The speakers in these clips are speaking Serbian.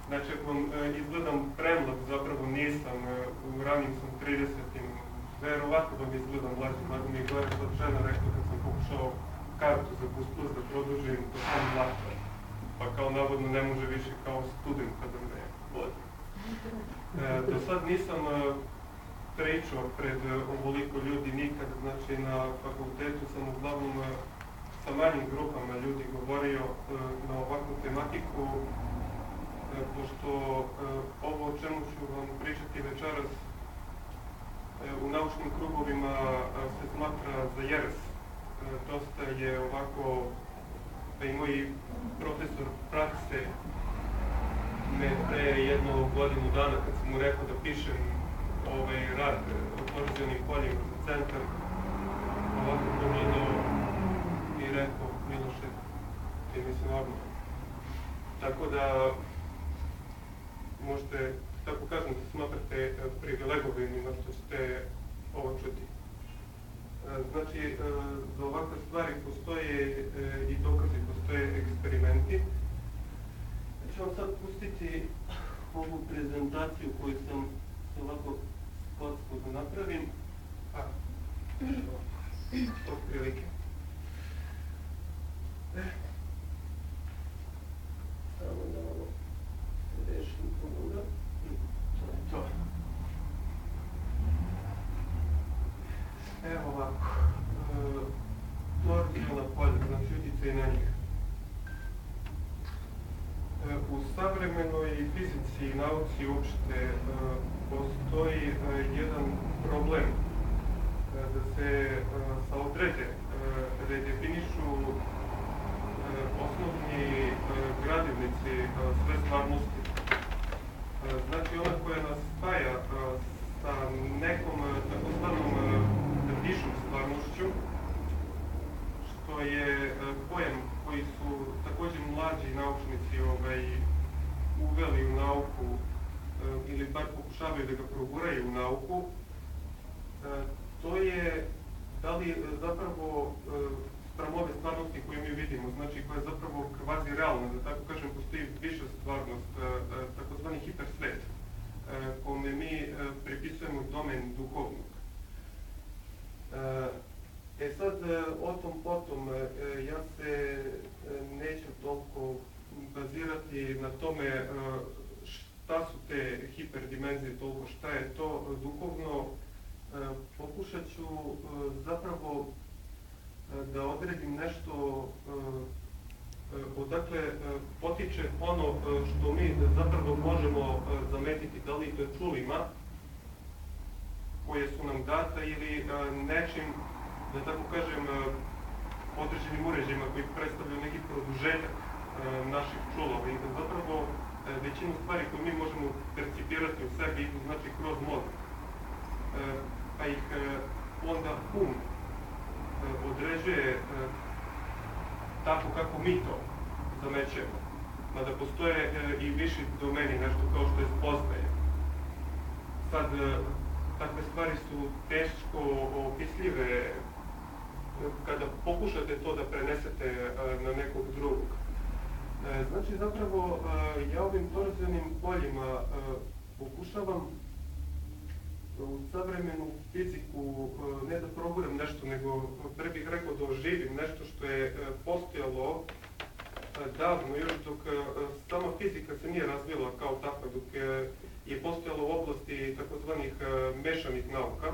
Znači, ako vam izgledam premlad, zapravo nisam, u ranim sam 30-im, verovatno vam izgledam mlađi, mada mi je gore sad žena rekla kad sam pokušao kartu za plus da produžim, to sam mlada. Pa kao navodno ne može više kao student kada me vodi. Do sad nisam pričao pred ovoliko ljudi nikad, znači na fakultetu sam uglavnom sa manjim grupama ljudi govorio na ovakvu tematiku, pošto ovo o čemu ću vam pričati večeras u naučnim krugovima se smatra za jeres. Dosta je ovako, pa i moj profesor prakse me pre jednu godinu dana kad sam mu rekao da pišem ovaj rad o torzionim poljima za centar, ovako pogledao i rekao, Miloše, ti nisi normalno. Tako da možete, tako kažem, da smatrate privilegovanima što ćete ovo čuti. Znači, za ovakve stvari postoje i dokazi, postoje eksperimenti. Ja ću vam sad pustiti ovu prezentaciju koju sam se ovako skocko da napravim. Od prilike. Samo da ovo rešim pogoda. To je to. Evo ovako. Torziona polja, znači utjecaj na njih. U savremenoj fizici i nauci uopšte postoji jedan problem da se sa odrede redefinišu osnovni gradivnici sve stvarnosti. Znači ona koja nas spaja sa nekom takozvanom višom stvarnošću, što je pojam koji su također mlađi naučnici uveli u nauku ili bar pokušavaju da ga proguraju u nauku. To je da li zapravo spram ove stvarnosti koje mi vidimo, znači koja je zapravo kvazi realna, da tako kažem, postoji viša stvarnost, takozvani hipersvet, kome mi pripisujemo domen duhovnog. Sad, o tom potom, ja se neću toliko bazirati na tome šta su te hiperdimenzije, toliko šta je to duhovno. Pokušat ću zapravo da odredim nešto odakle potiče ono što mi zapravo možemo zametiti, da li čulima koje su nam data ili nečim, da tako kažem, određenim uređajima koji predstavljaju neki produžetak naših čulova i da zapravo većinu stvari koje mi možemo percipirati u sebi idu znači kroz mozak. Pa ih onda određuje tako kako mi to zamećemo. Mada postoje i viši domeni, nešto kao što je spoznaje. Sad, takve stvari su teško opisljive kada pokušate to da prenesete na nekog drugog. Znači, zapravo, ja ovim torzionim poljima pokušavam u savremenu fiziku ne da proguram nešto, nego pre bih rekao da oživim nešto što je postojalo davno, još dok sama fizika se nije razvila kao takva, dok je postojalo u oblasti takozvanih mešanih nauka.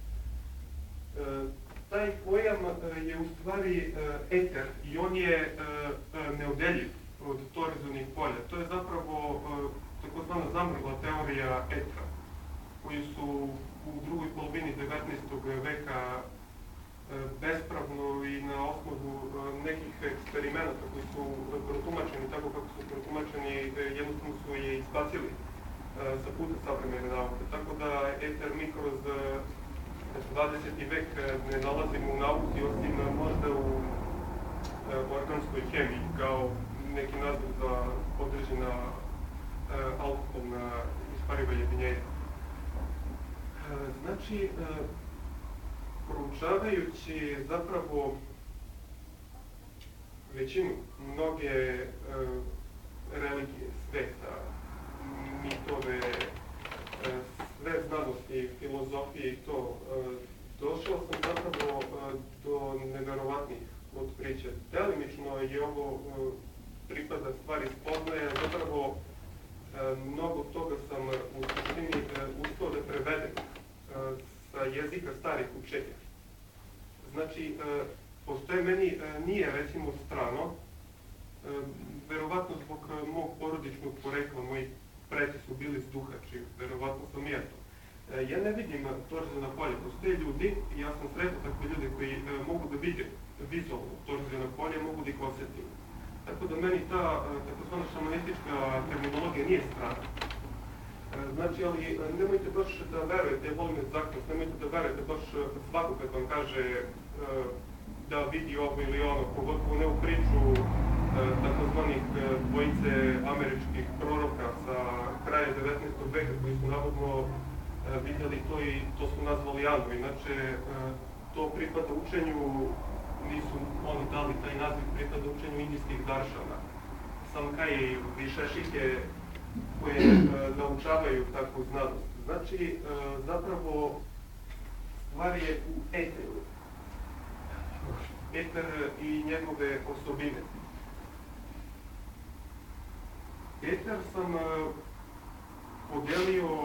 Taj pojam je u stvari eter i on je neodeljiv od torzionih polja. To je zapravo takozvana zamrla teorija etra, koji su u drugoj polovini 19. veka bespravno i na osnovu nekih eksperimenata koji su protumačeni tako kako su protumačeni, jednostavno su je izbacili sa puta savremene nauke. Tako da eter mi kroz 20. vek ne nalazimo u nauci, osim možda u organskoj hemiji, kao neki naziv za određena alkoholna ispariva jedinjenja. Znači, proučavajući zapravo većinu, mnoge religije sveta, mitove, sve znanosti, filozofije i to, došao sam zapravo do neverovatnih otkrića. Delimično je ovo pripada stvari spoznaje, zapravo mnogo toga sam u suštini uspio da prevedem sa jezika starih učenja. Znači, postoje meni, nije recimo strano, verovatno zbog mog porodičnog porekla, moji preci su bili zduhači, verovatno sam ja to. Ja ne vidim torziona polje, postoje ljudi, i ja sam sretao takve ljude koji mogu da vide vizualno torziona polje, mogu da ih osjetim. Tako da meni ta takozvana šamanistička terminologija nije strana. Znači, ali nemojte baš da verujete, ja volim egzaktnost, nemojte da verujete baš svako kad vam kaže da vidi ovo ili ono, pogotovo ne u priču takozvanih dvojice američkih proroka sa kraja 19. veka koji su navodno vidjeli to i to su nazvali Anu. Inače, to pripada učenju, nisu oni dali taj naziv, pripada učenju indijskih daršana. Samkaje i višešike koje naučavaju takvu znanost. Znači, zapravo, stvar je u eteru. Eter i njegove osobine. Eter sam podelio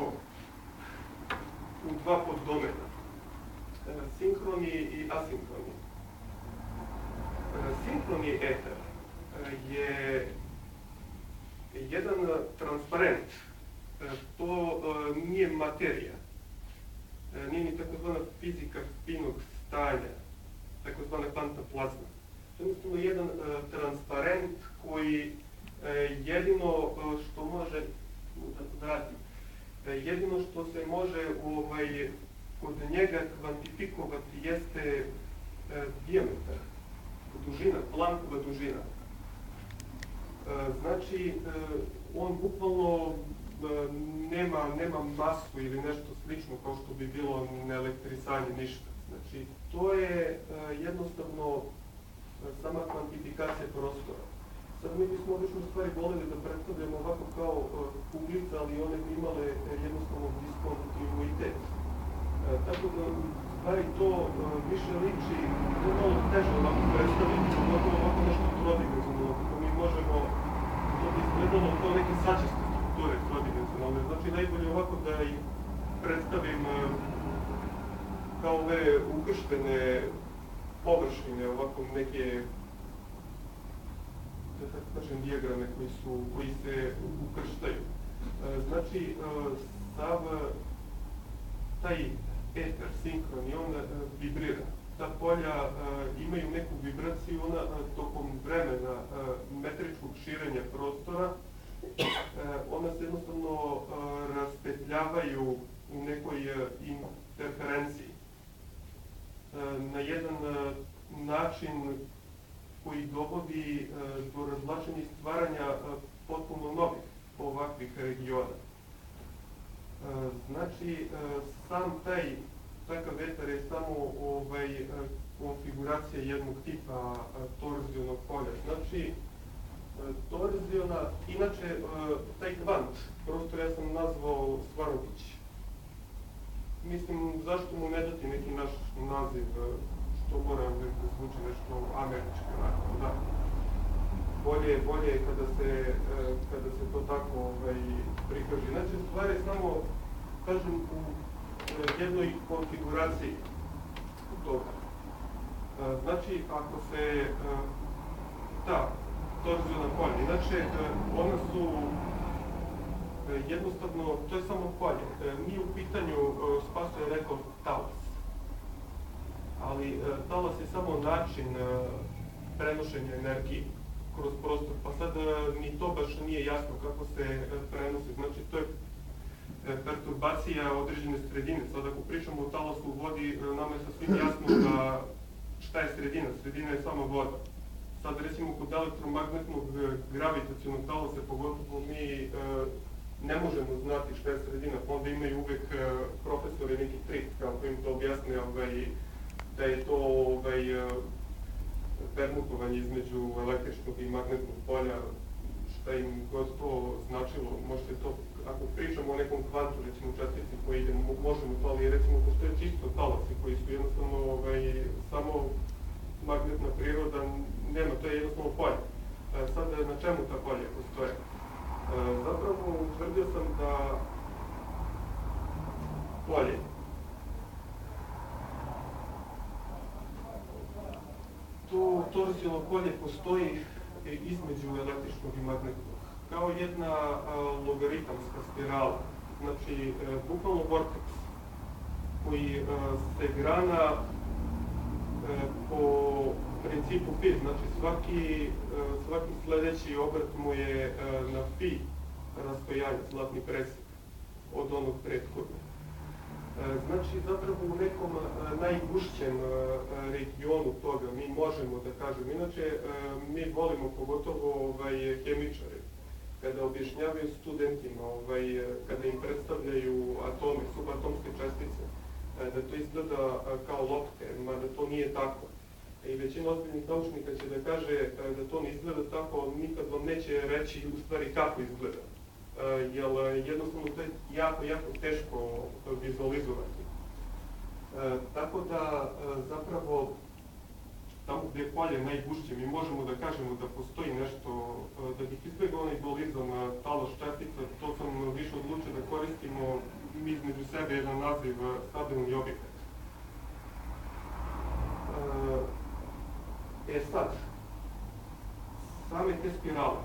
u dva poddomena. Sinhroni i asinhroni. Sinhroni eter je jedan transparent. To nije materija. Nije ni takozvana fizika finog stanja, takozvana kvantna plazma. To je jednostavno jedan transparent koji jedino što može, jedino što se može kod njega kvantifikovati jeste dijametar, dužina, Planckova dužina. Znači, on bukvalno nema masu ili nešto slično kao što bi bilo neelektrisanje, ništa. Znači, to je jednostavno sama kvantifikacija prostora. Sad mi bismo obično stvari voleli da predstavljamo ovako kao kuglica, ali one bi imale jednostavno diskontinuitet. Tako da stvari to više liči, to je malo teže ovako predstaviti, pogotovo ovako nešto trodimenzionalno, kako mi možemo, to bi izgledalo kao neke sačeste strukture trodimenzionalne. Znači najbolje ovako da ih predstavim kao ove ukrštene površine, ovako neke, da tako kažem, dijagrame koji se ukrštaju. Znači, sav taj eter, sinhron, i on vibrira. Ta polja imaju neku vibraciju, ona tokom vremena metričkog širenja prostora, ona se jednostavno raspetljavaju u nekoj interferenciji. Na jedan način koji dovodi do razvlačenja i stvaranja potpuno novih ovakvih regiona. Znači, sam takav eter je samo konfiguracija jednog tipa torzionog polja. Znači, torziona, inače, taj kvant, prostor ja sam nazvao Svarović. Mislim, zašto mu ne dati neki naš naziv, što mora da zvuči nešto američki, da. Bolje je kada se to tako prikaže. Znači, stvar je samo, kažem, u jednoj konfiguraciji toga. Znači, ako se ta torziona polja, inače, ona su jednostavno, to je samo polje. Nije u pitanju, Spaso je rekao, talas. Ali talas je samo način prenošenja energije kroz prostor, pa sad ni to baš nije jasno kako se prenosi. Znači, to je perturbacija određene sredine. Sad ako pričamo o talasu u vodi, nama je sasvim jasno da šta je sredina. Sredina je samo voda. Sad recimo kod elektromagnetnog gravitacionog talasa, pogotovo mi ne možemo znati šta je sredina, pa onda imaju uvek profesori neki trik, kako im to objasne, da je to permutovanje između električnog i magnetnog polja, šta im god to značilo, možete to, ako pričamo o nekom kvantu, recimo čestici koji ide, možemo to, ali recimo postoje čisto talasi koji su jednostavno samo magnetna priroda, nema, to je jednostavno polje. Sad, na čemu ta polje postoje? Zapravo, utvrdio sam da polje to torzijno polje postoji između električnog i magnetnog, kao jedna logaritamska spirala, znači bukvalno vorteks koji se grana po principu pi, znači svaki sledeći obrt mu je na pi rastojanja, zlatni presek od onog prethodnog. Znači, zapravo u nekom najgušćem regionu toga mi možemo da kažemo, inače mi volimo pogotovo hemičari, kada objašnjavaju studentima, kada im predstavljaju atome, subatomske čestice, da to izgleda kao lopte, mada to nije tako. I većina ozbiljnih naučnika će da kaže da to ne izgleda tako, nikad vam neće reći u stvari kako izgleda. Jer jednostavno to je jako, jako teško vizualizovati. Tako da zapravo tamo gde je polje najgušće mi možemo da kažemo da postoji nešto, da bih izbjegao onaj dualizam talas čestica, to sam više odlučio da koristimo između sebe jedan naziv stabilni objekat. Sad, same te spirale,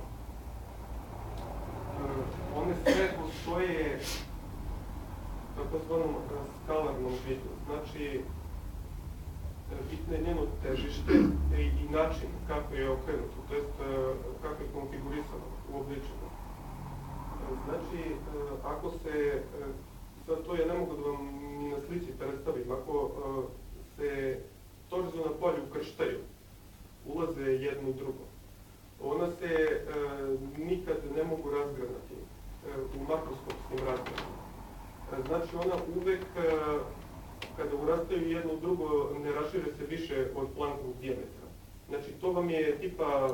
one sve postoje takozvanom skalarnom vidu, znači bitno je njeno težište i način kako je okrenuto, to jest kako je konfigurisano, uobličeno. Znači, ako se, sad to ja ne mogu da vam ni na slici predstavim, ako se torzijona polja ukrštaju, ulaze jedno u drugo, ona se nikad ne mogu razgranati u makroskopskim razgranama. Znači, ona uvek, kada urastaju jedno u drugo, ne rašire se više od Planckovog dijametra. Znači, to vam je tipa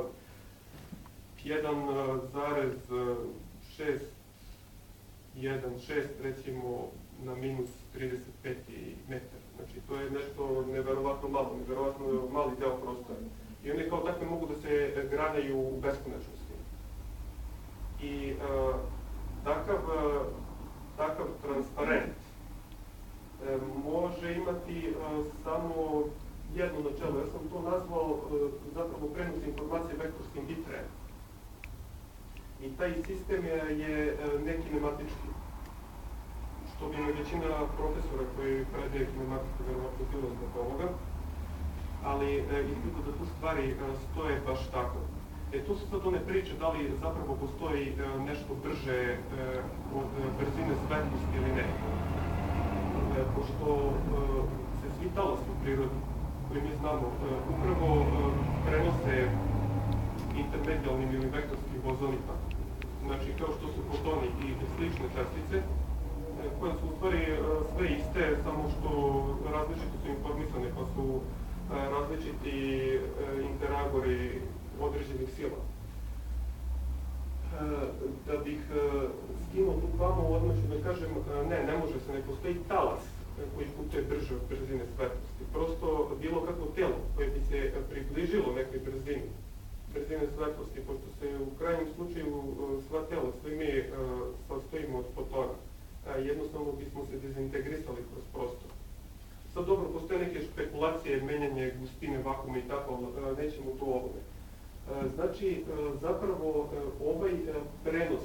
1,616 recimo na minus 35 metar. Znači, to je nešto neverovatno malo, neverovatno mali deo prostora. I one kao takve mogu da se granaju u beskonečnosti. I takav transparent može imati samo jedno načelo. Ja sam to nazvao zapravo prenos informacije vektorskim bitrajem. I taj sistem je nekinematički. Što bi me većina profesora koji predaje kinematiku verovatno bilo zbog ovoga, ali izgleda da tu stvari stoje baš tako. Tu su sad one priče da li zapravo postoji nešto brže od brzine svetlosti ili ne. Pošto se svi talasi u prirodi, koji mi znamo, upravo prenose intermedijalnim ili vektorskim bozonima. Znači, kao što su fotoni i slične čestice, koje su u stvari sve iste, samo što različito su informisane, pa su različiti interagori određenih sila. Da bih skinuo tu famu, odmah ću da kažem, ne može se, ne postoji talas koji putuje brže od brzine svetlosti. Prosto bilo kakvo telo koje bi se približilo nekoj brzine svetlosti, pošto se u krajnjem slučaju sva tela, svi mi sastojimo od fotona. Jednostavno bismo se dezintegrisali kroz prostor. Sad dobro, postoje neke špekulacije, menjanje gustine, vakuuma i tako, nećemo tu ovome. Znači, zapravo ovaj prenos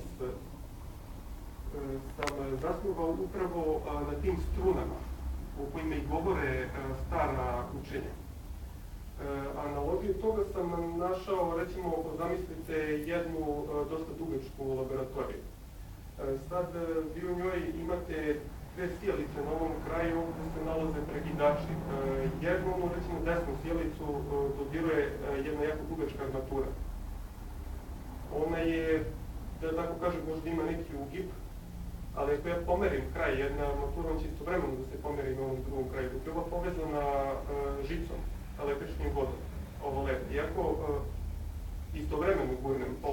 sam zasnovao upravo na tim strunama o kojima i govore stara učenja. Analogiju toga sam našao, recimo, zamislite jednu dosta dugačku laboratoriju. Sad vi u njoj imate dve sjelice na ovom kraju gde se nalaze prekidači. Jednu, recimo desnu sjelicu, dodiruje jedna jako dugačka armatura. Ona je, da tako kažem, možda ima neki ugib, ali ako ja pomerim kraj, jedna armatura, on će istovremeno da se pomeri na ovom drugom kraju. Dok je ova povezana žicom, električnim vodom, ovo levo. Iako istovremeno gurnem polugu onih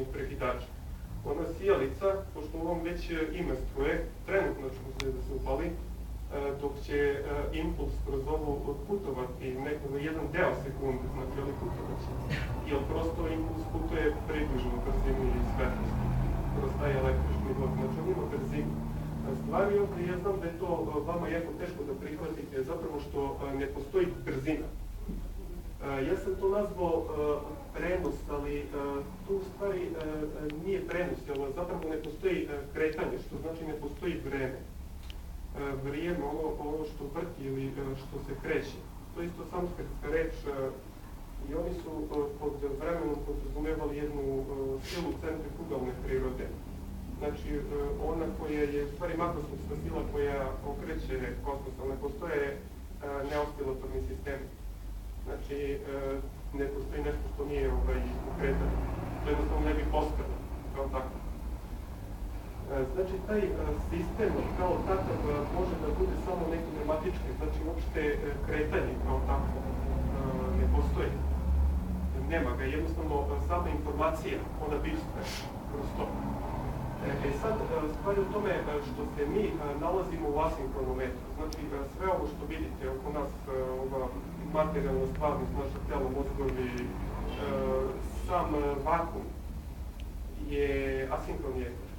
prekidača. Ona sijalica, pošto on već ima struje, trenutno ćemo se da se upali, dok će impuls kroz ovu putovati na jedan deo sekunde, znači ali putovat će. Jer prosto impuls putuje približno brzini svetlosti kroz taj električni blok, znači on ima brzinu. Stvari ovdje, ja znam da je to vama jako teško da prihvatite, zapravo što ne postoji brzina. Ja sam to nazvao prenos, ali tu u stvari nije prenos, jer zapravo ne postoji kretanje, što znači ne postoji vreme. Vrijeme, ono što vrti ili što se kreće. To je isto sanskritska reč i oni su pod vremenom podrazumevali jednu silu centrifugalne prirode. Znači, ona koja je u stvari makroskovska sila koja okreće kosmos, ali ne postoje neoscilatorni sistemi. Znači, ne postoji nešto što nije u kretanju. To jednostavno ne bi postalo, kao tako. Znači, taj sistem kao takav može da bude samo neki pneumatički, znači uopšte kretanje kao tako ne postoji. Nema ga, jednostavno sama informacija, ona bivstva kroz to. Sad, stvari u tome što se mi nalazimo u asinkronometru, znači sve ovo što vidite oko nas, ova materijalna stvarnost, naša telo, mozgovi, sam vakum je asinkron etar.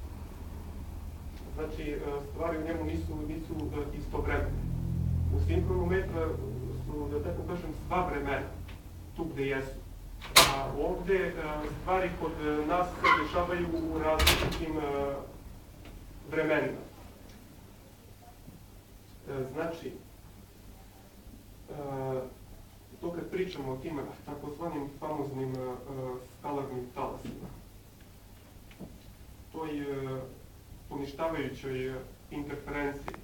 Znači, stvari u njemu nisu istovremene. U sinkronometru su, da tako kažem, sva vremena, tu gde jesu. A ovdje stvari kod nas se dešavaju u različitim vremenima. Znači, to kad pričamo o tim takozvanim famoznim skalarnim talasima, toj poništavajućoj interferenciji,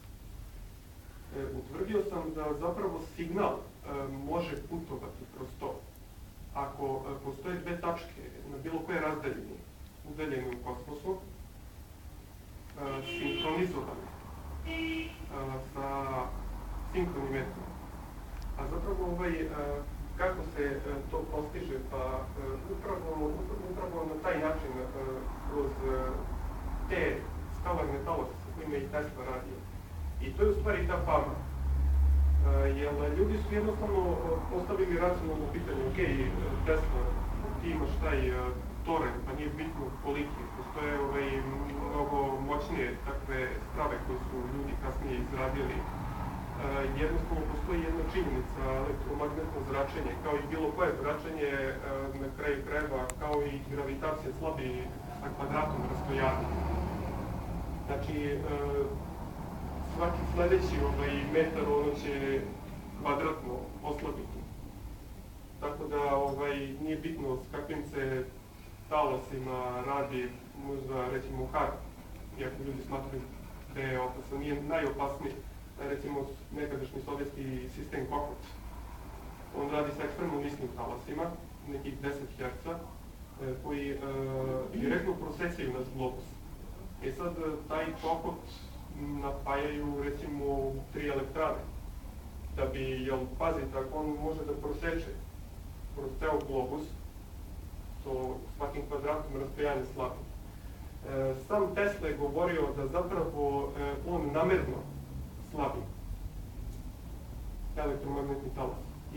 utvrdio sam da zapravo signal može putovati kroz to. Ako postoje dve tačke na bilo koje razdaljini udaljene u kosmosu, sinkronizovane sa sinkronim metrom. A zapravo kako se to postiže? Pa upravo na taj način, kroz te skalarne talase sa kojima i Tesla radio. I to je u stvari ta fama. Jer ljudi su jednostavno postavili racionalno pitanje, ok, Tesla, ti imaš taj toren, pa nije bitno koliki, postoje mnogo moćnije takve sprave koje su ljudi kasnije izradili. Jednostavno postoji jedna činjenica, elektromagnetno zračenje, kao i bilo koje zračenje na kraju krajeva, kao i gravitacija slabi sa kvadratom rastojanja. Znači, svaki sledeći metar ono će kvadratno oslabiti. Tako da nije bitno s kakvim se talasima radi, možda recimo HARP, iako ljudi smatruju da je opasan, nije najopasniji. Recimo nekadašnji sovjetski sistem Kokot. On radi sa ekstremno niskim talasima, nekih 10 Hz, koji direktno prosecaju nas globus. Sad taj Kokot napajaju recimo 3 elektrane. Da bi, pazite, ako on može da proseče kroz ceo globus, to svakim kvadratom rastojanja slabi. Sam Tesla je govorio da zapravo on namerno slabi elektromagnetni talas. I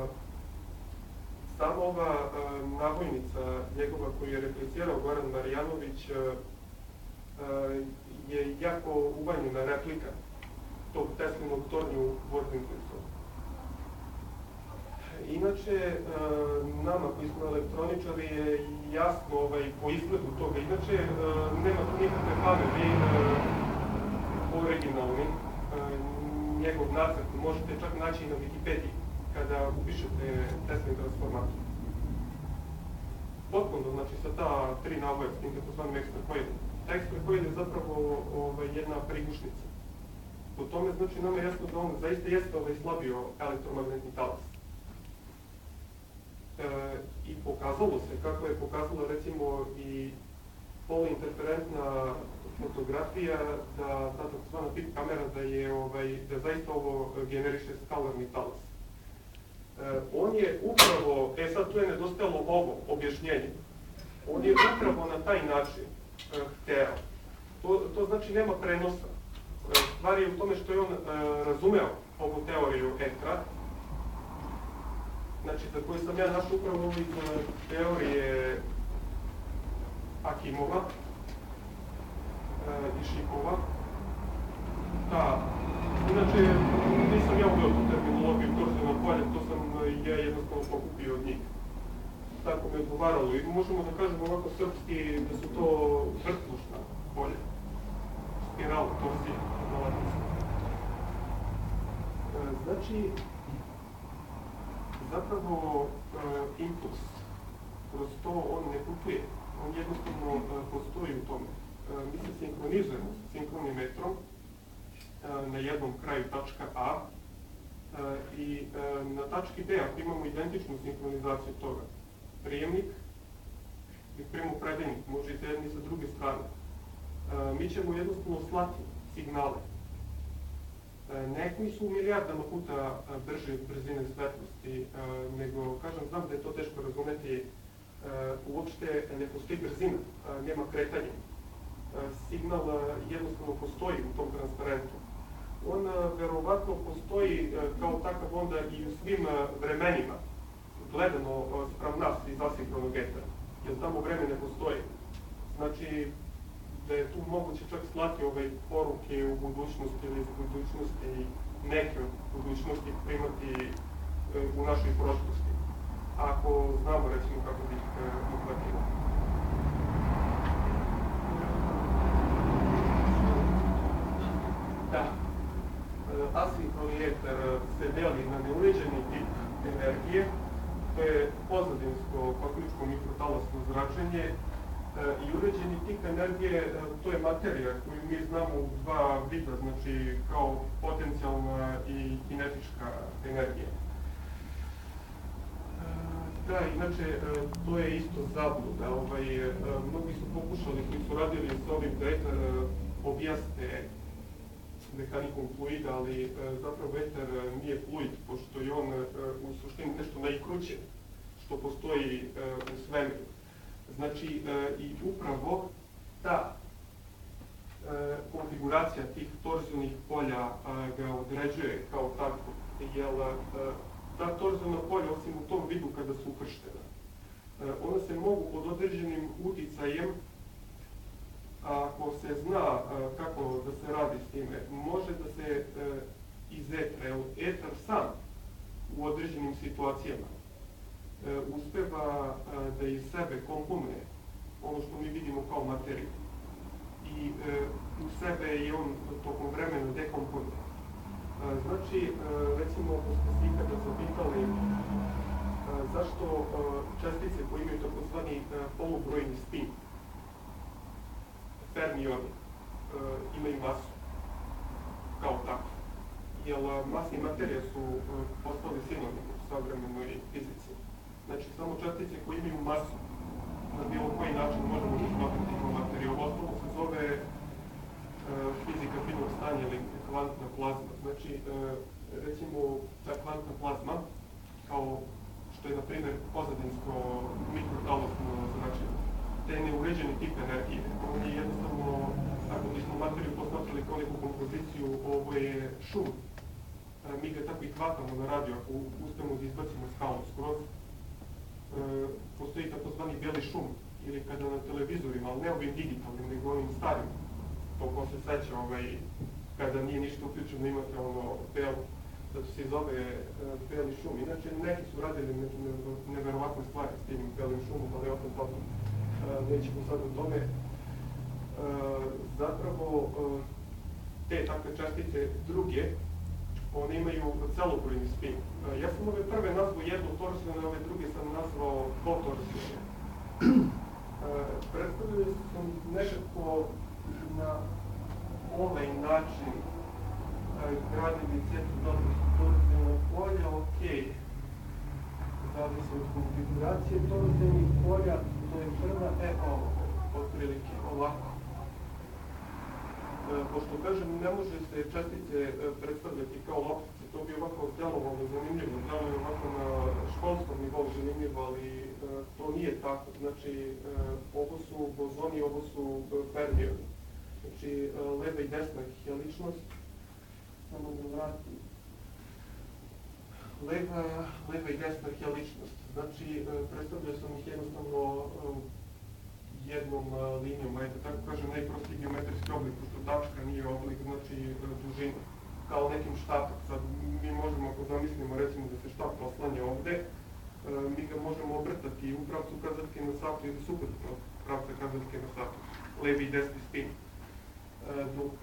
sama ova nabojnica njegova koju je replicirao Goran Marjanović je jako uvanjena replika tog Teslinog tornja u Worthingtonsu. Inače, nama koji smo elektroničari je jasno po izgledu toga. Inače, nema tu nikakve fame, vi originalni, njegov nacrt možete čak naći na Wikipediji kada upišete Teslin transformator. Potpuno, znači sa ta 3 navoja s tim takozvanim ekstrakoidom. Ta ekstrakoid je zapravo jedna prigušnica. Po tome znači nama je jasno da on zaista jeste slabio elektromagnetni talas. I pokazalo se, kako je pokazala recimo i poluinterferentna fotografija, da ta takozvana PIP kamera da zaista ovo generiše skalarni talas. On je upravo, sad tu je nedostajalo ovo objašnjenje. On je upravo na taj način hteo. To znači nema prenosa. Stvar je u tome što je on razumeo ovu teoriju etra, znači za koju sam ja našao upravo ovih teorije Akimova i Šikova. Inače, nisam ja uveo tu terminologiju torzijona polja, to sam ja jednostavno pokupio od njih. Tako mi je odgovaralo i možemo da kažemo ovako srpski da su to vrtlušna polja. Spirala, torzija, na latinskom. Znači, zapravo impuls, kroz to on ne putuje, on jednostavno postoji u tome. Mi se sinkronizujemo sa sinkronim metrom na jednom kraju tačka A i na tački B, ako imamo identičnu sinkronizaciju toga, prijemnik i primopredajnik, može i sa jedne i sa druge strane, mi ćemo jednostavno slati signale. Neki su milijardama puta brže brzine svetlosti, nego, kažem, znam da je to teško razumeti, uopšte ne postoji brzina, nema kretanja. Signal jednostavno postoji u tom transparentu. On verovatno postoji kao takav onda i u svim vremenima, gledano sprem nas iz asinkronog etra, jer tamo vreme ne postoji. Znači, da je tu moguće čak slati poruke u budućnosti ili iz budućnosti, neke od budućnosti primati u našoj prošlosti, ako znamo, recimo, kako bi ih uhvatili. Da, asinhroni eter se deli na neuređeni tip energije, to je pozadinsko kvantničko mikrotalasno zračenje, i uređeni tip energije, to je materija koju mi znamo u dva vida, znači kao potencijalna i kinetička energija. Da, inače, to je isto zabluda. Mnogi su pokušali, koji su radili s ovim da eter objasne mehanikom fluida, ali zapravo eter nije fluid, pošto je on u suštini nešto najkruće što postoji u svemiru. Znači, i upravo ta konfiguracija tih torzionih polja ga određuje kao tako, jer ta torzijona polja, osim u tom vidu kada su ukrštena, ona se mogu pod određenim uticajem, ako se zna kako da se radi s time, može da se iz etra, etar sam u određenim situacijama uspeva da iz sebe komponuje ono što mi vidimo kao materiju i u sebe je on tokom vremena dekomponuje. Znači, recimo, ako ste se ikada zapitali zašto čestice koje imaju takozvani polubrojni spin, fermioni, imaju masu kao tako, jer masa i materija su postali sinonimi u savremenoj fizici. Znači, samo čestice koje imaju masu na bilo koji način možemo da smatrati kao materiju. Ostalo se zove fizika finog stanja ili kvantna plazma. Znači, recimo, ta kvantna plazma, kao što je, na primjer, pozadinsko mikrotalasno zračenje, te neuređeni tip energije. On je jednostavno, ako bismo materiju posmatrali kao neku kompoziciju, ovo je šum. Mi ga tako i hvatamo na radio, ako uspemo da izbacimo skalu skroz. Postoji takozvani beli šum, ili kada na televizorima, ali ne ovim digitalnim, nego ovim starim, to ko se seća, kada nije ništa uključeno, imate belo, zato se zove beli šum. Inače, neki su radili neke neverovatne stvari s tim belim šumom, ali o tom potom nećemo sad o tome. Zapravo, te takve čestice druge, one imaju celobrojni spin. Ja sam ove prve nazvao jednotorzijone, ove druge sam nazvao dvotorzijone. Predstavljaju sam nekako na ovaj način gradili centru torzijona polja, ok. Zavisi od konfiguracije torzijonih polja, to je prva, ovo, otprilike, ovako. Pošto kažem, ne može se čestice predstavljati kao loptice, to bi ovako djelovalo zanimljivo, djeluje ovako na školskom nivou zanimljivo, ali to nije tako. Znači, ovo su bozoni, ovo su fermioni. Znači, leva i desna heličnost. Samo da vratim. Leva i desna heličnost. Znači, predstavljaju sam ih jednostavno jednom linijom, ajde tako kažem, najprostiji geometrijski oblik, pošto tačka nije oblik, znači dužina, kao nekim štapom. Sad mi možemo, ako zamislimo recimo da se štap oslanja ovde, mi ga možemo obrtati u pravcu kazaljke na satu ili suprotno pravca kazaljke na satu, levi i desni spin. Dok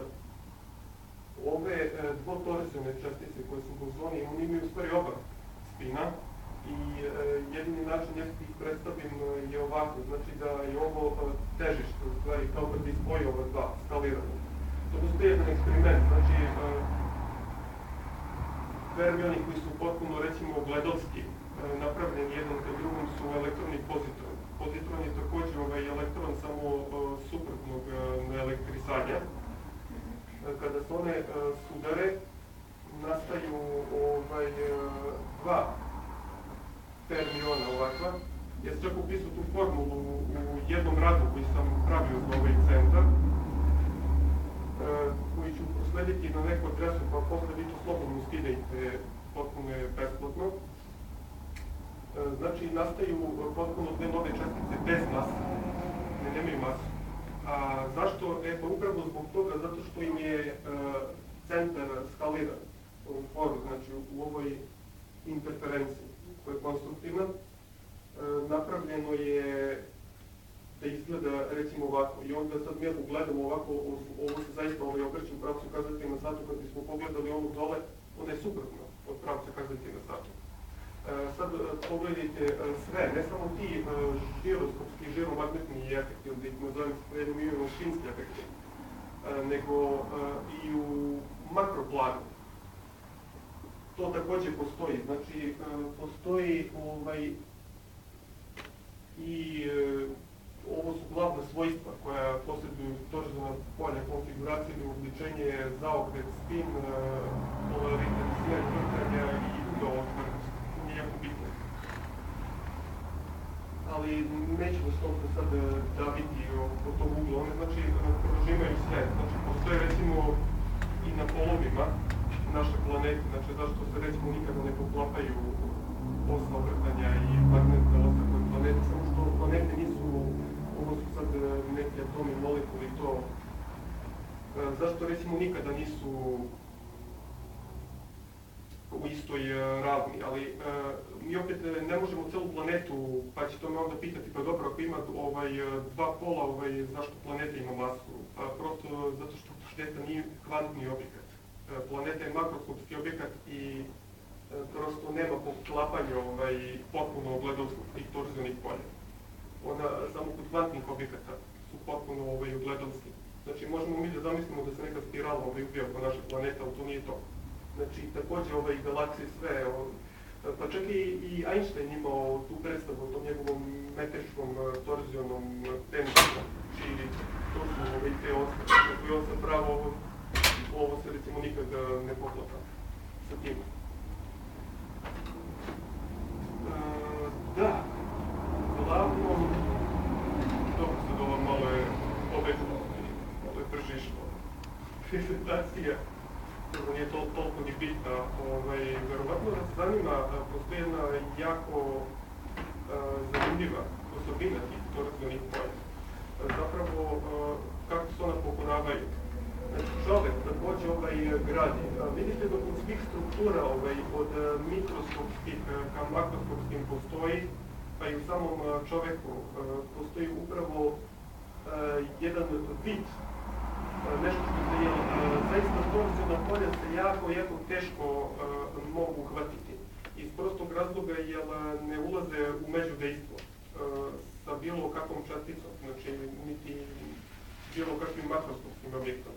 ove dvotorzione čestice koje su bozoni, oni imaju u stvari oba spina, i jedini način ja ih predstavim je ovako, znači da je ovo težište, u stvari kao da bi spojio ova dva, skalirano. To postoji jedan eksperiment, znači fermioni koji su potpuno, recimo, gledalski napravljeni jedan ka drugom su elektroni i pozitron. Pozitron je također elektron samo suprotnog naelektrisanja. Kada se one sudare, nastaju dva fermiona ovakva. Ja sam čak upisao tu formulu u jednom radu koji sam pravio za ovaj centar, koji ću proslediti na neku adresu, pa posle vi to slobodno skidajte, potpuno je besplatno. Znači, nastaju potpuno dve nove čestice bez masa, nemaju masu. A zašto? Pa upravo zbog toga, zato što im je centar skaliran u foru, znači u ovoj interferenciji koja je konstruktivna. Napravljeno je da izgleda recimo ovako i onda sad mi ako gledamo ovako, ovo se zaista okreće u pravcu kazaljke na satu, kad bismo pogledali ovo dole, onda je suprotno od pravca kazaljke na satu. Sad pogledajte sve, ne samo ti žiroskopski, žiromagnetni efekti, ili da ih nazovem mašinski efekti, nego i u makroplanu. To također postoji, znači postoji i ovo su glavna svojstva koja posjeduju torzona polja, konfiguracije ili obličenje, zaokret, spin, polaritet, smjer vrtanja i druga otvornost. To nije jako bitno. Ali nećemo se toliko sad daviti po tom uglu. One znači prožimaju sve. Znači postoje recimo i na polovima naše planete, znači zašto se recimo nikada ne poklapaju osa obrtanja i magnetna osa koje planete, samo što planete nisu, ovo su sad neki atomi, molekuli i to. Zašto recimo nikada nisu u istoj ravni, ali mi opet ne možemo celu planetu, pa ćete me onda pitati, pa dobro, ako ima dva pola, zašto planeta ima masu? Pa prosto zato što planeta nije kvantni objekat. Planeta je makroskopski objekat i prosto nema poklapanja potpuno ogledalskog tih torzionih polja. Ona samo kod kvantnih objekata su potpuno ogledalski. Znači možemo mi da zamislimo da se neka spirala ubija oko naše planete, ali to nije to. Znači također galaksije sve, pa čak i Einstein imao tu predstavu o tom njegovom metričkom torzionom tendensu. Znači to su te osnovne, koji on sam pravo ovo se recimo nikad ne poklapa sa tim. Da, glavno, dobro sad ova malo je pobežno, malo je tržišno. Prezentacija, to nije toliko ni bitna, verovatno da se zanima, postoji jedna jako zanimljiva osobina tih torzionih polja. Zapravo, kako se ona pokonavaju. Znači, čovek također gradi. Vidite da kod svih struktura od mikroskopskih ka makroskopskim postoji, pa i u samom čoveku postoji upravo jedan vid, nešto što se zaista torziona polja se jako teško mogu uhvatiti. Iz prostog razloga jer ne ulaze u međudejstvo sa bilo kakvom česticom, znači niti bilo kakvim makroskopskim objektom.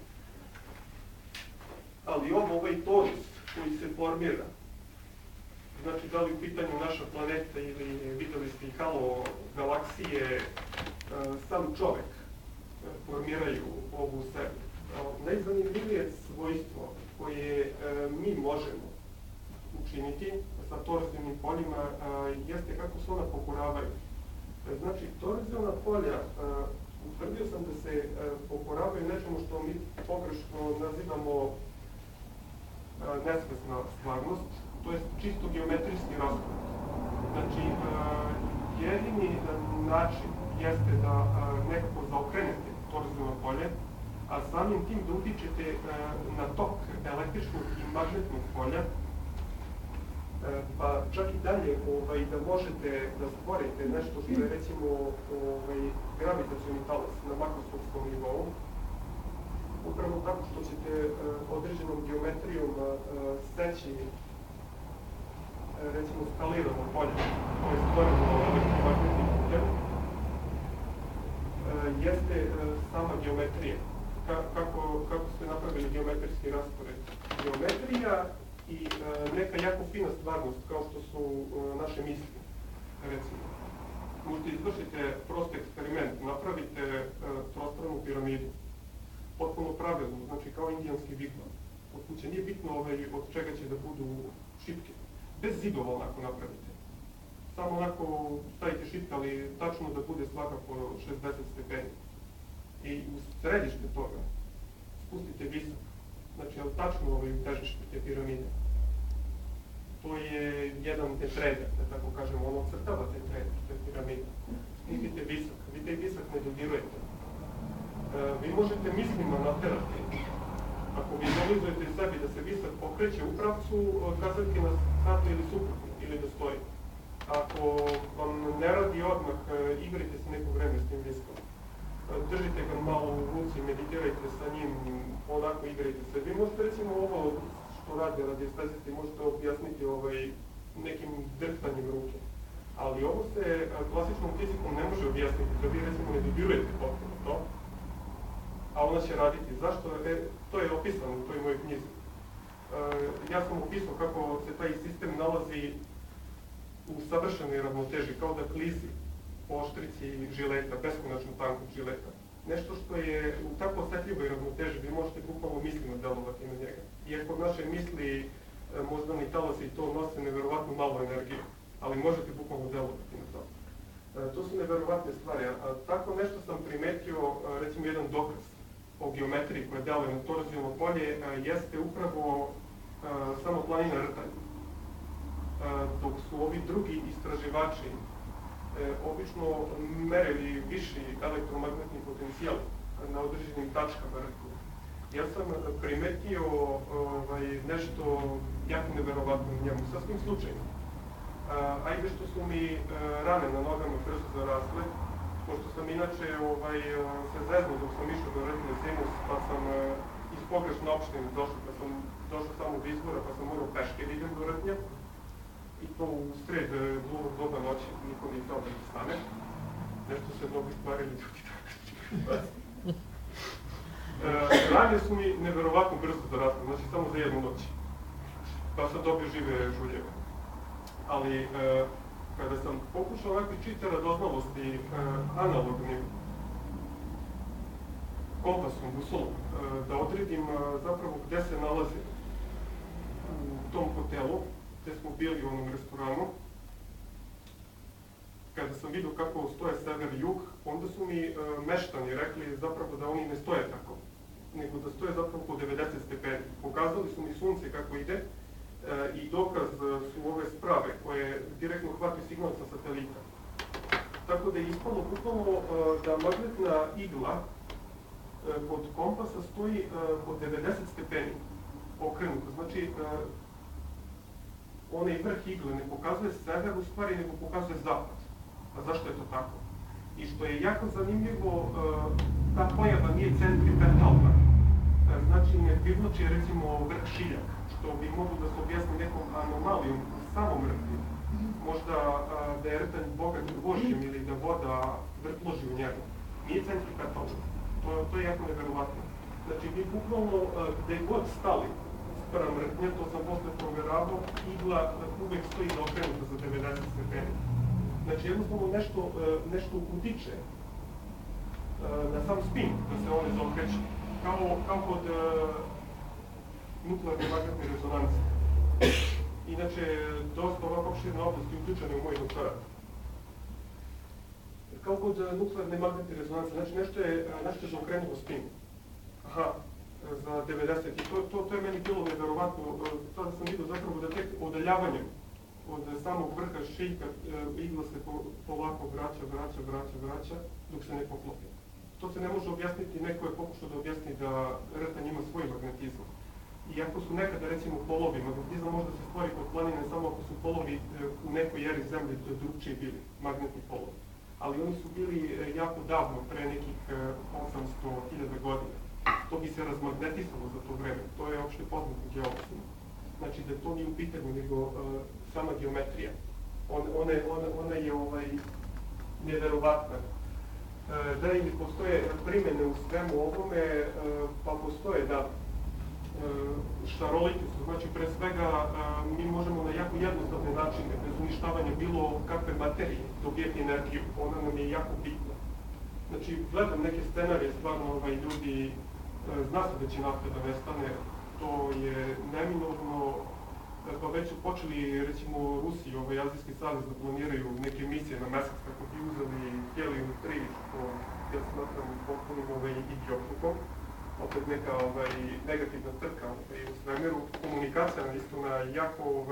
Ali ovaj torus koji se formira, znači da li u pitanju naša planeta ili videli ste i halo galaksije, sam čovek formiraju ovu sebi. Najzanimljivije svojstvo koje mi možemo učiniti sa torzionim poljima jeste kako se ona pokoravaju. Znači, torziona polja, utvrdio sam da se pokoravaju nečemu što mi pogrešno nazivamo nesvesna stvarnost, to je čisto geometrijski raspored. Znači, jedini način jeste da nekako zaokrenete torziono polje, a samim tim da utičete na tok električnog i magnetnog polja, pa čak i dalje da možete da stvorite nešto što je recimo gravitacioni talas na makroskopskom nivou, upravo tako što ćete određenom geometrijom steći recimo skalirano polje koje je stvoreno elektromagnetnim putem, jeste sama geometrija. Kako ste napravili geometrijski raspored? Geometrija i neka jako fina stvarnost kao što su naše misli, recimo. Možete izvršite prost eksperiment, napravite trostranu piramidu, potpuno pravilno, znači kao indijanski vigvam. Od kuće nije bitno od čega će da budu šipke. Bez zidova onako napravite. Samo onako stavite šipke, ali tačno da bude svakako 60 stepeni. I u središte toga spustite visok. Znači, ali tačno u težište te piramide. To je jedan tetraeder, da tako kažemo, ono crtava tetraeder, te piramide. Spustite visok, vi taj visok ne dodirujete. Vi možete mislima naterati, ako vizualizujete sebi da se visok pokreće u pravcu kazaljke na satu ili suprotno, ili da stoji. Ako vam ne radi odmah, igrajte se neko vreme s tim viskom. Držite ga malo u ruci, meditirajte sa njim, onako igrajte se. Vi možete recimo ovo što radi radiestezisti, možete objasniti nekim drhtanjem ruke. Ali ovo se klasičnom fizikom ne može objasniti, da vi recimo ne dodirujete potpuno to, a ona će raditi. Zašto? To je opisano u toj mojoj knjizi. Ja sam opisao kako se taj sistem nalazi u savršenoj ravnoteži, kao da klizi po oštrici žileta, beskonačno tankog žileta. Nešto što je u tako osetljivoj ravnoteži, vi možete bukvalno mislima delovati na njega. Iako naše misli, moždani talasi to nose neverovatno malo energije, ali možete bukvalno delovati na to. To su neverovatne stvari. Tako nešto sam primetio, recimo jedan dokaz o geometriji koja deluje na torziono polje, jeste upravo samo planina Rtanj. Dok su ovi drugi istraživači obično merili viši elektromagnetni potencijal na određenim tačkama Rtnje. Ja sam primetio nešto jako neverovatno u njemu, sasvim slučajno. Ajde što su mi rane na nogama brzo zarasle, pošto sam inače se zeznuo dok sam išao do Rtne zimus, pa sam iz pogrešne opštine došao, pa sam došao samo do izbora, pa sam morao peške da idem do Rtnje. I to u sred doba noći, niko nije htio da mi stane. Nešto se mnogo stvarili ljudi. Rane su mi neverovatno brzo zarasle, znači samo za jednu noć. Pa sam dobio žive žuljeve. Ali kada sam pokušao ovakve čiste radoznalosti analognim kompasom, busolom, da odredim zapravo gde se nalazi u tom hotelu, gde smo bili u onom restoranu, kada sam vidio kako stoje sever i jug, onda su mi meštani rekli zapravo da oni ne stoje tako, nego da stoje zapravo po 90 stepeni. Pokazali su mi sunce kako ide i dokaz su ove sprave koje direktno hvataju signal sa satelita. Tako da je ispalo bukvalno da magnetna igla kod kompasa stoji po 90 stepeni okrenuta. Znači, onaj vrh igle ne pokazuje sever u stvari, nego pokazuje zapad. A zašto je to tako? I što je jako zanimljivo, ta pojava nije centripetalna. Znači, ne privlači recimo vrh šiljak, što bi moglo da se objasni nekom anomalijom u samom Rtnju. Možda da je Rtanj bogat gvožđem ili da voda vrtloži u njega. Nije centripetalna. To je jako neverovatno. Znači, vi bukvalno gde god stali spram Rtnje, to sam posle proveravao, igla uvek stoji zaokrenuta za 90 stepeni. Znači, jednostavno nešto utiče na sam spin da se one zaokreće. Kao kod nuklearne magnetne rezonance. Inače, dosta ovako opširna oblast je uključena u moj doktorat. Kao kod nuklearne magnetne rezonance, znači nešto je zaokrenulo spin. Aha, za 90. I to je meni bilo neverovatno. Tada sam vidio zapravo da tek odaljavanjem od samog vrha šiljka igla se polako vraća, dok se ne poklopi. To se ne može objasniti, neko je pokušao da objasni da rtanj ima svoj magnetizam. I ako su nekada, recimo, polovi, magnetizam može da se stvori kod planine samo ako su polovi u nekoj eri zemlje drugčiji bili, magnetni polovi. Ali oni su bili jako davno, pre nekih 800.000 godina. To bi se razmagnetisalo za to vreme. To je opšte poznato geologima. Znači da to nije u pitanju, nego sama geometrija. Ona je neverovatna. Da li postoje primjene u svemu ovome? Pa postoje, da. Šarolike su, znači pre svega mi možemo na jako jednostavne načine, bez uništavanja bilo kakve materije, dobijeti energiju. Ona nam je jako bitna. Znači, gledam neke scenarije, stvarno ljudi, zna se da će nafta da nestane, to je neminovno, pa već su počeli, recimo, Rusi, Azijski savez, da planiraju neke misije na mesec kako bi uzeli helijum-3, što ja smatram potpunim idiotlukom. Opet neka negativna trka u svemiru, komunikacija isto na jako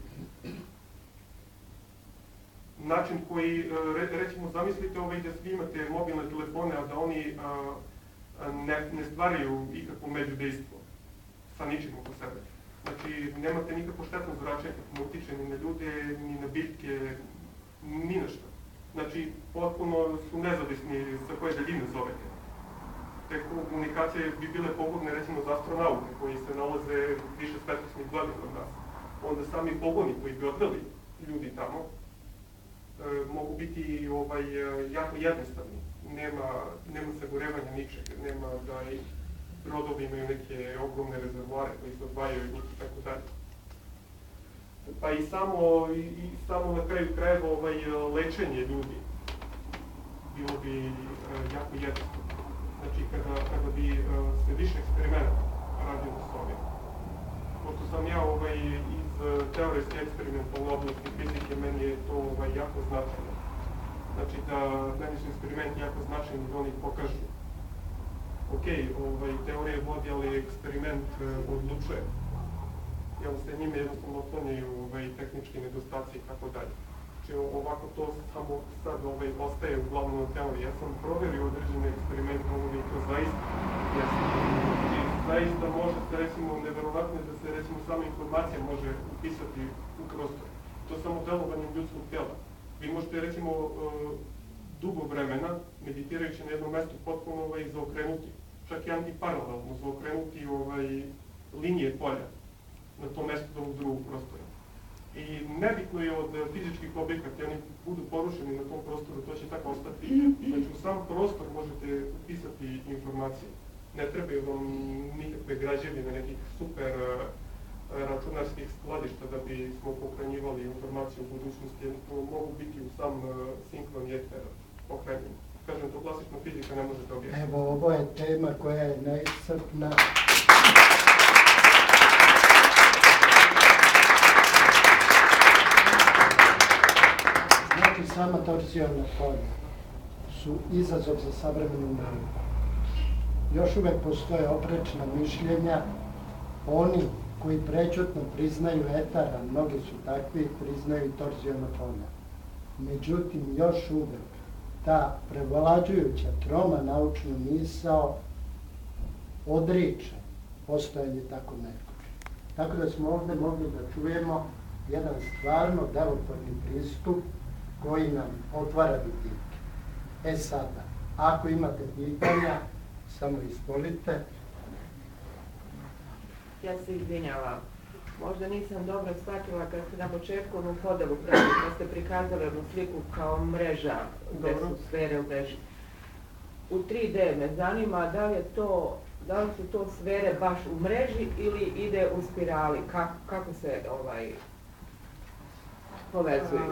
način koji, recimo, zamislite da svi imate mobilne telefone, a da oni ne stvaraju ikakvo međudejstvo sa ničim oko sebe. Znači, nemate nikakvo štetno zračenje, ne utiče ni na ljude, ni na biljke, ni na šta. Znači, potpuno su nezavisni sa koje daljine zovete. Te komunikacije bi bile pogodne, recimo, za astronaute koji se nalaze više svetlosnih godina od nas. Onda sami pogoni koji bi odveli ljudi tamo mogu biti jako jednostavni. Nema sagorevanja ničeg, nema da i brodovi imaju neke ogromne rezervoare koji se odvajaju od njih i tako dalje. Pa i samo na kraju krajeva lečenje ljudi bilo bi jako jednostavno. Znači, kada bi se više eksperimenta radilo s ovim. Pošto sam ja iz teorijske eksperimentalne oblasti fizike, meni je to jako značajno. Znači, meni su eksperimenti jako značajni da oni pokažu. Ok, teorije vodi, ali eksperiment odlučuje. Jer se njime jednostavno otklonjaju tehnički nedostaci i tako dalje. Znači, ovako to samo sad ostaje uglavnom na teoriji. Ja sam proverio određene eksperimente i to zaista jesam. Znači, zaista može se, recimo, neverovatno da se, recimo, sama informacija može upisati u prostor. To samo delovanjem ljudskog tela. Vi možete, recimo, dugo vremena, meditirajući na jednom mestu, potpuno zaokrenuti, čak i antiparalelno zaokrenuti linije polja na tom mestu do drugog prostora. I nebitno je od fizičkih objekata, oni budu porušeni na tom prostoru, to će tako ostati. Znači, u sam prostor možete upisati informacije. Ne trebaju vam nikakve građevine, nekih super računarskih skladišta da bi smo pohranjivali informacije u budućnosti. To mogu biti u sam sinkron eter pohranjeni. Kažem, to klasična fizika ne možete objasniti. Evo, ovo je tema koja je neiscrpna. Znači, sama torziona polja su izazov za savremenu nauku. Još uvek postoje oprečna mišljenja. Oni koji prećutno priznaju etara, mnogi su takvi, priznaju i torziona polja. Međutim, još uvek ta prevlađujuća troma naučna misao odriče postojanje tako nekog. Tako da smo ovde mogli da čujemo jedan stvarno delotvorni pristup koji nam otvara vidike. E sada, ako imate pitanja, samo izvolite. Ja se izvinjavam. Možda nisam dobro shvatila kad ste na početku onu podelu pravili, kad ste prikazali jednu sliku kao mreža, gde su sfere u mreži. U 3D me zanima da li su to sfere baš u mreži ili ide u spirali, kako se povezuju?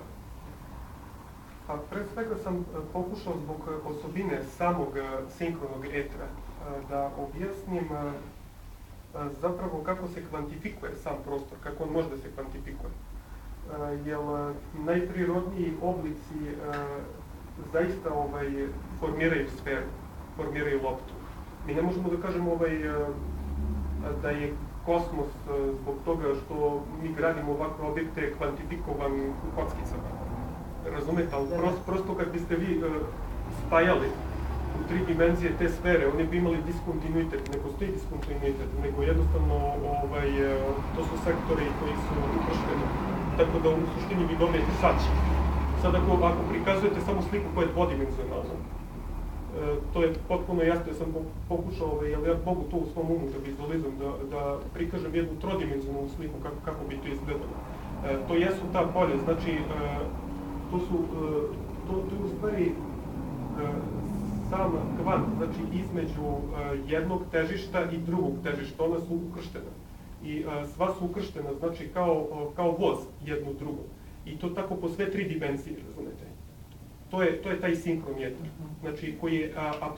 Pa pre svega sam pokušao zbog osobine samog sinkronog etra da objasnim zapravo kako se kvantifikuje sam prostor, kako on može da se kvantifikuje. Jer najprirodniji oblici zaista formiraju sferu, formiraju loptu. Mi ne možemo da kažemo da je kosmos zbog toga što mi gradimo ovakve objekte kvantifikovan u kockicama. Razumete, ali prosto kad biste vi spajali u 3 dimenzije te sfere, oni bi imali diskontinuitet, ne postoji diskontinuitet, nego jednostavno to su sektori koji su ukršteni, tako da u suštini vi dobijete saći. Sad ako prikazujete samo sliku koja je dvodimenzionalna, to je potpuno jasno, ja sam pokušao, jer ja mogu to u svom umu da vizualizujem, da prikažem jednu trodimenzionalnu sliku kako bi to izgledalo. To jesu ta polja, znači to je u stvari sam kvant, znači između jednog težišta i drugog težišta, ona su ukrštena. I sva su ukrštena, znači kao voz jedno drugo. I to tako po sve 3 dimenzije, razumete. To je taj sinkron jedan, znači koji je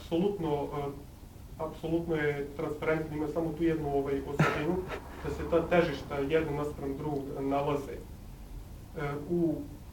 apsolutno je transparentno, ima samo tu jednu osobinu, da se ta težišta jedno naspram drugog nalaze u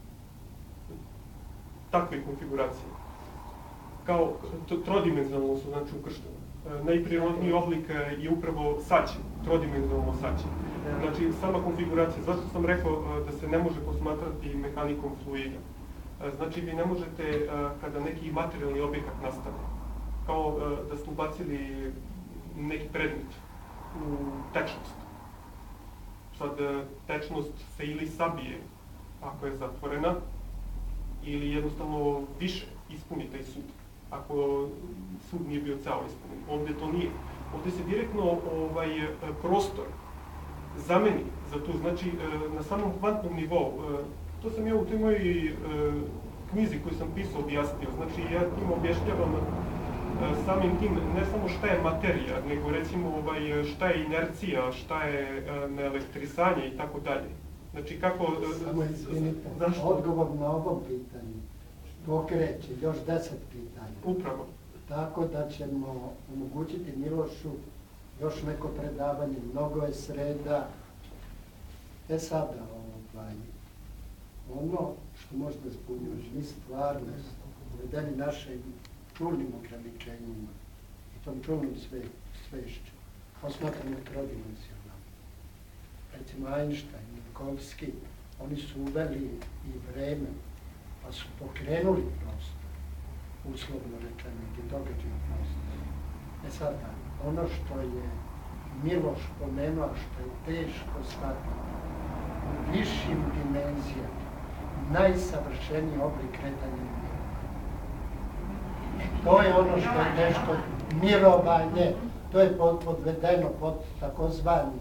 takvoj konfiguraciji. Kao trodimenzionalno su, znači, ukršteno. Najprirodniji oblik je upravo saći, trodimenzionalno saći. Znači, sama konfiguracija, zašto sam rekao da se ne može posmatrati mehanikom fluida? Znači, vi ne možete, kada neki materijalni objekat nastane, kao da ste ubacili neki predmet u tečnost. Sad, tečnost se ili sabije, ako je zatvorena, ili jednostavno više ispuni taj sud, ako sud nije bio ceo ispunjen. Ovde to nije. Ovde se direktno prostor zameni za tu, znači na samom kvantnom nivou. To sam ja u toj mojoj knjizi koju sam pisao objasnio. Znači ja tim objašnjavam samim tim ne samo šta je materija, nego recimo šta je inercija, šta je neelektrisanje i tako dalje. Znači kako... Samo izvinite, odgovor na ovom pitanju pokreće još 10 pitanja. Upravo. Tako da ćemo omogućiti Milošu još neko predavanje, mnogo je sreda. Sada, ono što možete spunjući, mi stvarnost, uvedeni našim čulnim ograničenjima i tom čulnom svešću, posmatramo trodimenzionalno. Recimo Einstein, Minkowski, oni su uveli i vreme, pa su pokrenuli prostor, uslovno rečeno, gdje događaju prostor. Sada, ono što je Miloš pomenuo, što je teško shvatiti, u višim dimenzijama, najsavršeniji oblik kretanja je to je ono što je teško, mirovanje, to je podvedeno pod takozvani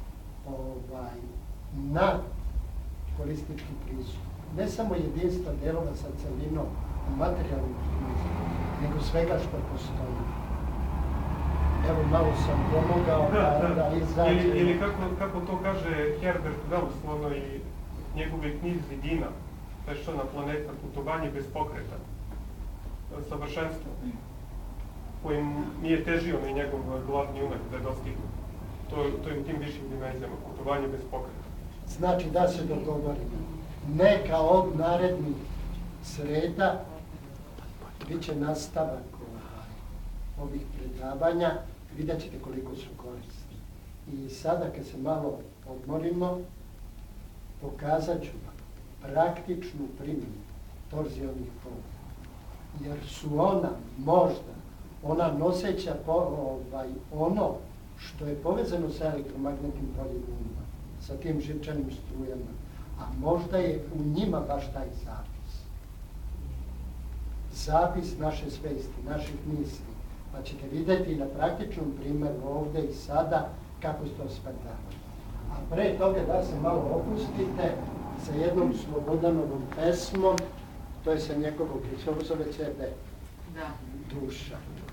nadholistički pristup. Ne samo jedinstva delova sa celinom u materijalnom smislu, nego svega što postoji. Evo, malo sam pomogao da izađe... Ili kako to kaže Herbert Gauss u onoj njegove knjizi Dina, Peščana planeta, putovanje bez pokreta, savršenstvo, kojim nije težio ni njegov glavni umek da je dostignu. To je u tim višim dimenzijama, putovanje bez pokreta. Znači da se dogovorimo. Neka od narednih sreda bit će nastavak ovih predavanja, vidjet ćete koliko su korisni. I sada kad se malo odmorimo, pokazat ću vam praktičnu primjenu torzionih polja. Jer su ona možda, ona noseća ono što je povezano sa elektromagnetnim poljima, sa tim živčanim strujama, a možda je u njima baš taj zapis. Zapis naše svesti, naših misli, pa ćete vidjeti na praktičnom primjeru ovdje i sada kako se to spredava. A pre toga da se malo opustite sa jednom Slobodanovom pesmom, to je sa njegovog, kako zove sebe? Duša.